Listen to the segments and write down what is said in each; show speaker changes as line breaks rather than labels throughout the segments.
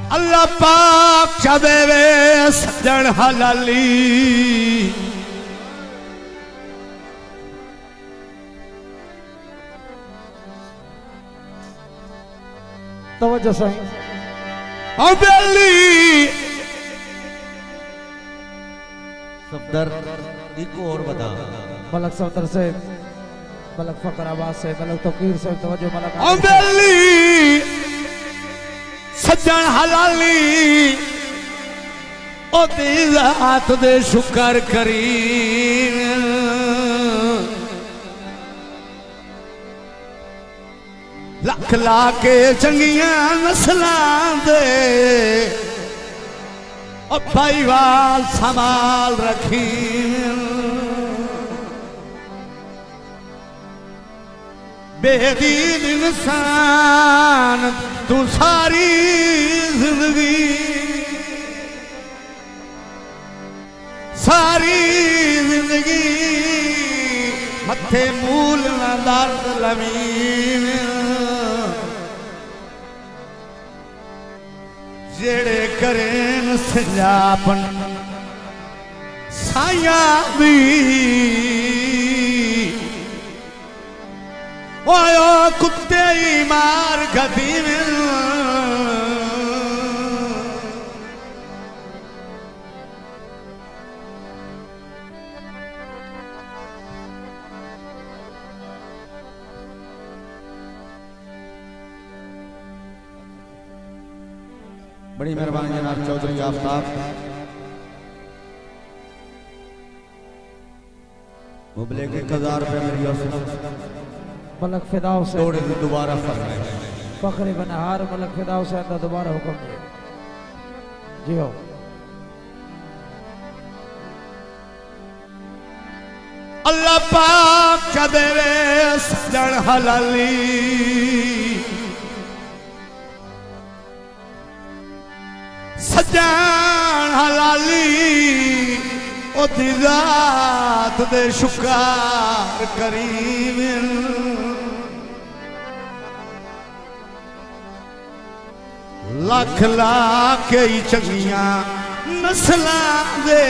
अल्लाह पाक चाहे वे सजन हलाली
तवज्जो सही
बेली
सफदर एक और बता
मलक सफदर से मलक फकर आवाज से मलक तोकीर से तवज्जो मलक
बेली सजन हलाली ओ दी जात दे शुक्र करी लख ला के चंगिया नस्लां दे ओ भाईवाल संभाल रखी बेदीन इंसान तू सारी जिंदगी मथे मूल ना दर्द लमीन जेड़े करें सजापन साया दी ओयो कुत्ते ही मार गदी में
बड़ी मेहरबानी जनाब चौधरी आफ्ताब मुबले के 1000 रुपये मेरी ओर से
मलक फिदाओं से
थोड़े दिन दोबारा फरमाए
फखरे बनहार मलक फिदाओं से अंदर दोबारा हुक्म दिए जी हो
अल्लाह पाक चाहे वे सजन हलाली सजन हलाली ओ दी जात दे शुक्र करीम लख लाख ही चंगिया नस्लां दे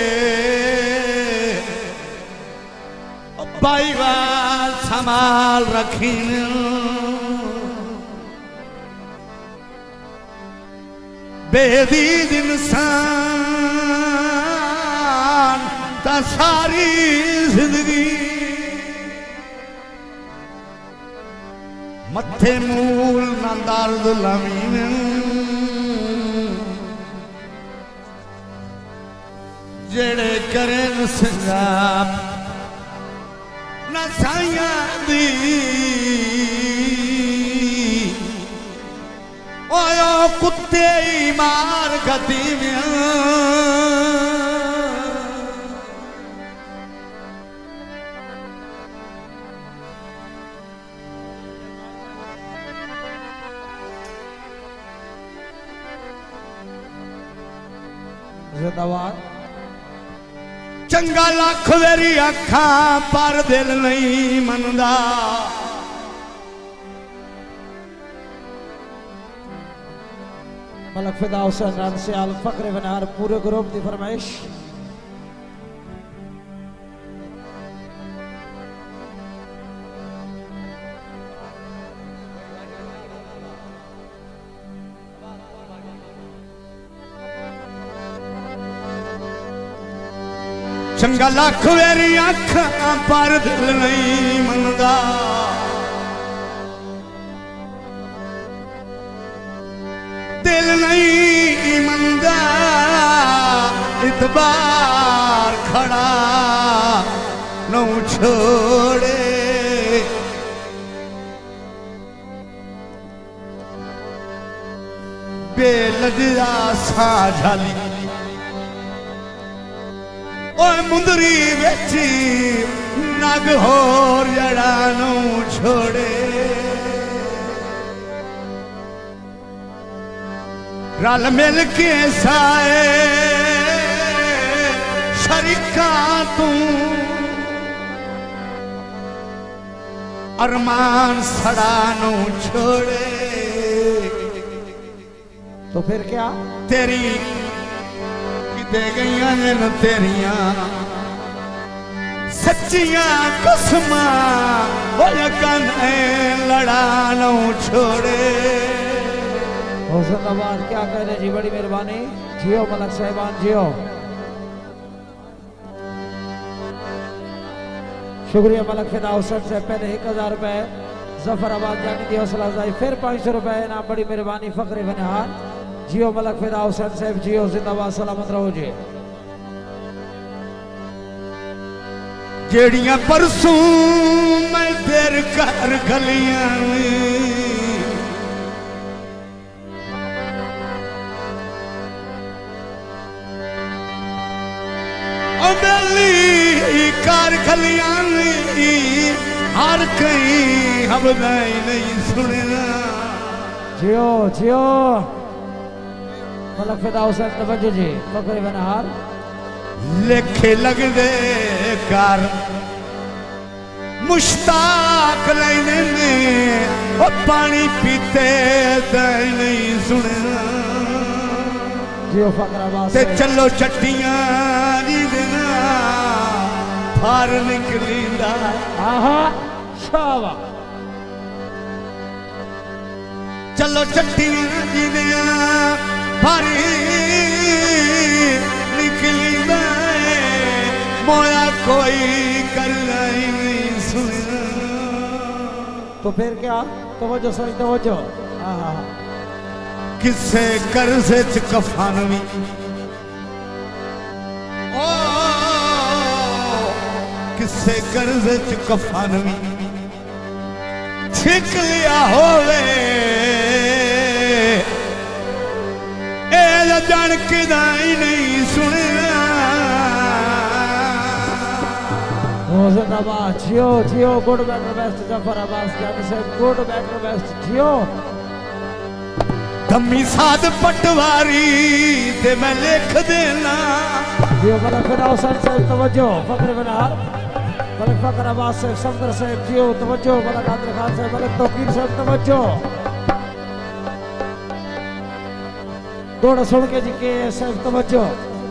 भाईवाल संभाल रखी बेदीद इंसान ता सारी जिंदगी मथे मूल ना दर्द लमीन जेड़े करें संजाप ना साया दी ओयो कुत्ते ही मार गदी में
जिंदाबाद
चंगा लख वेरी अखा पर दिल नहीं मनदा
मलक फिदाओं से नान से आल फखरे बनहार पूरे ग्रुप की फरमाइश
चंगा लख वेरी अखा पर दिल नहीं मनदा दिल नहीं मनदा इतबार खड़ा नौ छोड़े बेलजा सा झाली ओए मुंदरी बेची नग होर जड़ा नू छोड़े रल मिल के साए शरीका तू अरमान सड़ा नू छोड़े
तो फिर क्या?
तेरी किते गईयां ने तेरिया सच्चियां कसमां यकन लड़ा न छोड़े।
होशंगाबाद क्या कह रहे जी, बड़ी मेहरबानी। जियो मलक साहिबान जियो, शुक्रिया मलक फिदा हुसैन से पहले 1000 रुपए जफराबाद जाने की हौसला अफजाई, फिर 500 रुपए ना, बड़ी मेहरबानी फकरे बनहार। जियो मलक फिदा हुसैन साहब जियो, जिंदाबाद, सलामत रहो जी।
जेड़ियां परसों मैं तेर घर गलियां कार खलियां हर कहीं हम नहीं सुनना।
जियो जियो मलक फिदा हुसैन तवज्जो जी, फकरे बनहार।
लेखे लगदे कर मुश्ताक लेने में ओ पानी पीते नहीं सुनना।
जियो फकराबाद
ते चलो चट्टियां दी देना फार निकलींदा।
आहा शाबाश।
चलो चट्टियां दी देना फार निकलींदा, मोया कोई कर नहीं सुनना।
तो फिर क्या? तवज्जो सही तवज्जो। आहा
किसे कर्जे च कफन भी किसे कर्जे च कफन भी छिक लिया होवे ए जान किदा ही नहीं सुनना।
जिंदाबाद जियो जियो, good better best Zafarabad Jani साहब, गुड बेटर बेस्ट जियो।
धम्मी साध पटवारी ते मैं लिख देना।
जियो मलक फिदा हुसैन साहब तवज्जो, फकरे बनहार। मलक फकराबाद साहब, समदर साहब जियो तवज्जो, मलक आदिल खान साहब, मलक तौकीर साहब तवज्जो। दौड़ सुन के जी के साहब तवज्जो।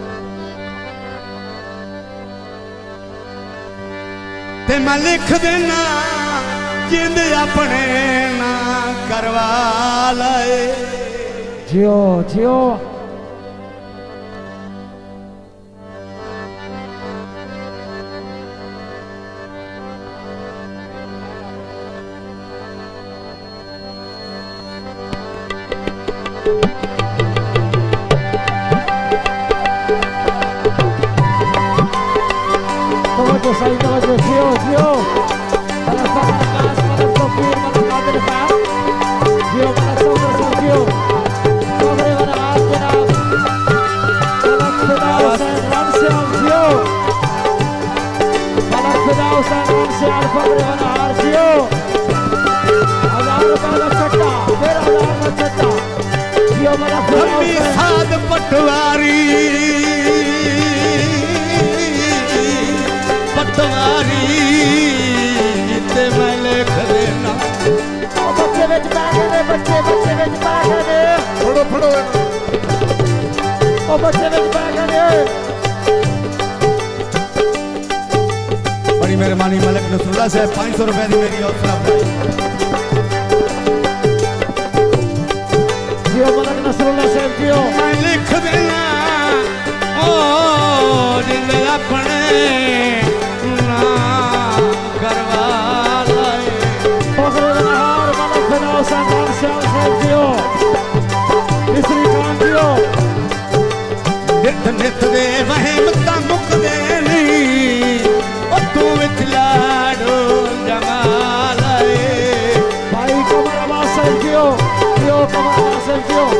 ते मैं लिख देना जिंद अपने ना करवा लाए।
जियो जियो तवज्जो सही तवज्जो, जियो जियो मलक फकराबाद, मलक तौकीर, मलक आदिल खान जियो, मलक समदर साहब जियो, फकरे बनहार जनाब। मलक फिदा हुसैन वंशयाल जियो, मलक फिदा हुसैन वंशयाल फकरे बनहार जियो। 1000 रुपए का चट्टा, फिर 1000 का चट्टा जियो मलक फिदा
धम्मी
हुसैन।
साध पटवारी पटवारी ते मैं लिख देना।
बच्चे विच बैठे ने, बच्चे विच बैठे ने,
फड़ो फड़ो
ओ बच्चे विच बैठे ने।
बड़ी मेहरबानी मलक नसरुल्लाह साहब, 500 रुपए दी मेरी हौसला अफजाई।
जियो मलक नसरुल्लाह साहब जियो।
मैं लिख देना ओ जिंद अपने ना करवा लाए।
फकरे बनहार मलक फिदा हुसैन वंशयाल साहब जियो, मिस्री खान जियो।
नित नित दे वहमता मुकदे नहीं ओ तू विच लाडो जमाल आए।
भाई कमराबाद साहब जियो जियो, कमराबाद साहब जियो।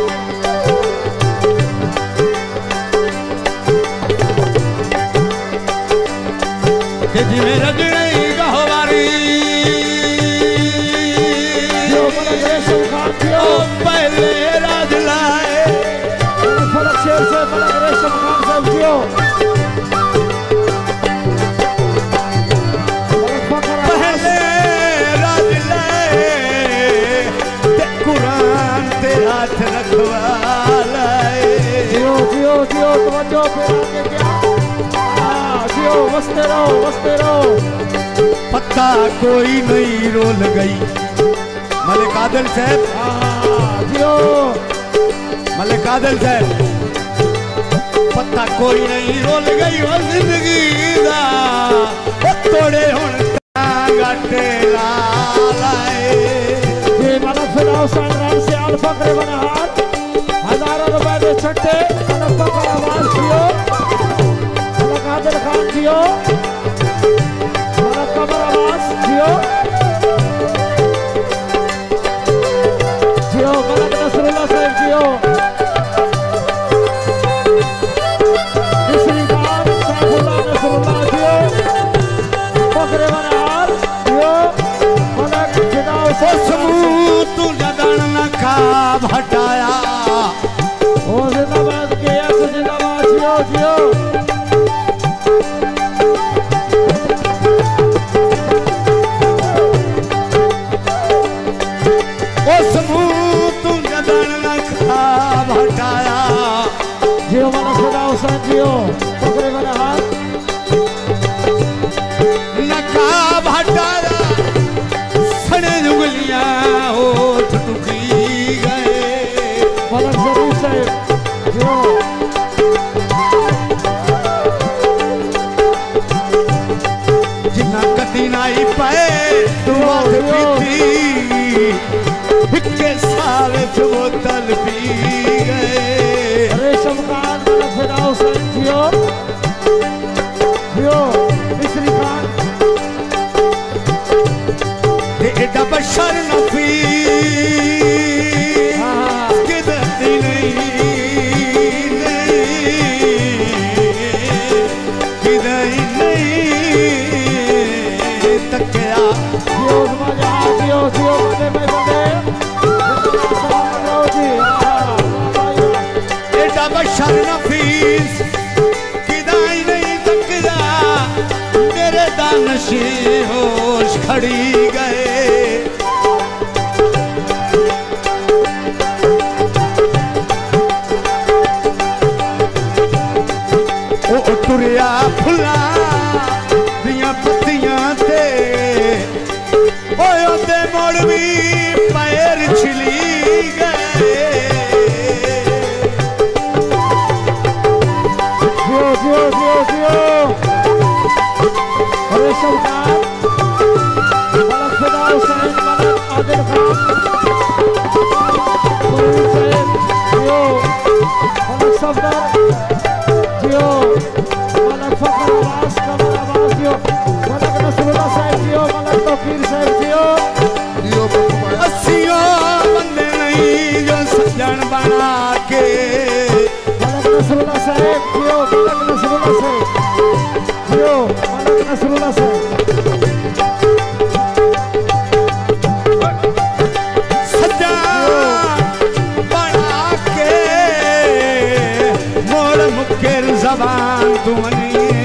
कि जिवें रजनी गहवारी
जियो मलक रेशम खान जियो,
ओ पहले राज लाए।
मलक फलक शेर से मलक रेशम खान साहब जियो। मलक फकराबाद
पहले राज लाए ते कुरान ते हाथ रखवा
जियो तवज्जो फिर आगे क्या जियो बसते रहो
पत्ता कोई नहीं रोल गई मलिक आदिल साहब
जियो
मलिक आदिल साहब पत्ता कोई नहीं रोल गई वो जिंदगी दा तोड़े हुन गाटे लाए
ये मलक फिदाउल हुसैन राम से आल फकरे बनहार हजारों रुपए के छट्टे मलक फकर आवाज जियो मलक आदिल खान जियो मलक कमर आवाज जियो मलक नसरुल्लाह साहब जियो मिस्री खान सैफुल्लाह नसरुल्लाह जियो फकरे बनहार जियो मलक फिदाउल
समूह तू जदन न खा हटाया
ओ जिंदाबाद के ऐसे जिंदाबाद जियो जियो
ओ समूह तू जदन न खा हटाया
जियो मलक फिदाउल हुसैन जियो फकरे बनहार
न खा हटाया सड़े जुगलियां होठ टुकी गए
मलक जरूर साहब जियो
जिन्ना कती नाई पाए दुआ पीती हिक्के साले च बोतल पी गए
रेशम खान मलक फिदाउल हुसैन जियो जियो मिस्री खान
एडा बशर नफीस किदती नहीं तकिया
जियो मजा जियो जियो बंदे में बंदे सलाम करो जी
एडा बशर नफीस किदाई नहीं तकिया मेरे दानशी होश खड़ी गए तुरिया फुला दिया पत्तियां ते ओदे मोड़ भी पैर छिली गए
जियो जियो जियो जियो रेशम खान मलक फिदाउल हुसैन मलक आदिल खान जियो मलक सफदर जियो मलक फकर आवाज कमर आवाज जियो मलक नसरुल्लाह साहब जियो मलक तौकीर साहब जियो
अस्सियों बंदे नहीं जो सजन बना के
मलक नसरुल्लाह साहब जियो मलक नसरुल्लाह साहब जियो मलक नसरुल्लाह साहब
सजन बना के मोड़ मुकेर जबान तुमनी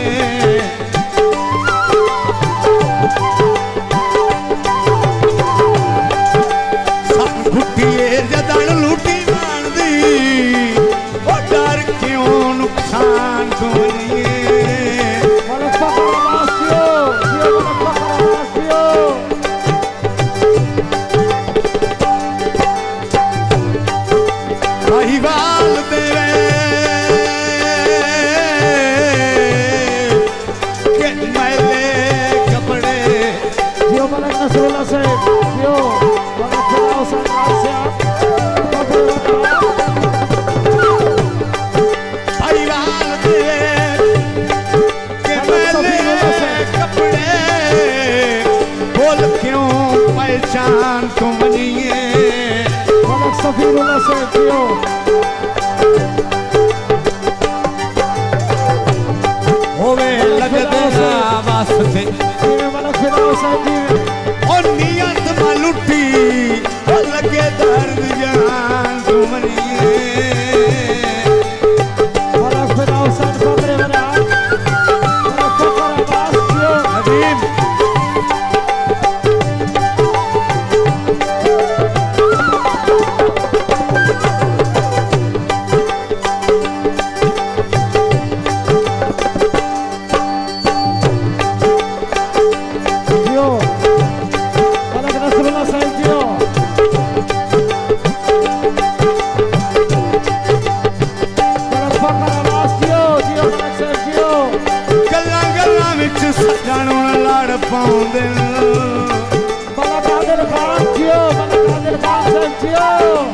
जदन लूटी मान दी वो डर क्यों नुकसान दुनिए
मलक फकर आवाज जियो जियो मलक फकर आवाज जियो
साहिवाल तेरे के मैले कपड़े
जियो मलक नसरुल्लाह साहब जियो मलक फिदाउल हुसैन राम से आप
साहिवाल तेरे के मैले कपड़े बोल क्यों पहचान तुम नहीं
मलक सफीरुल्लाह साहब जियो
होवे लगदे वास्ते
जियो मलक फिदाउल हुसैन जी
और नियत में लुटी लगे दर्द जान तुमनी
मलक फिदाउल हुसैन फकरे बनहार मलक फकर आवाज जियो
हबीब तड़पाउंदे
मलक कादिर खान जियो, मलक कादिर खान साहब जियो।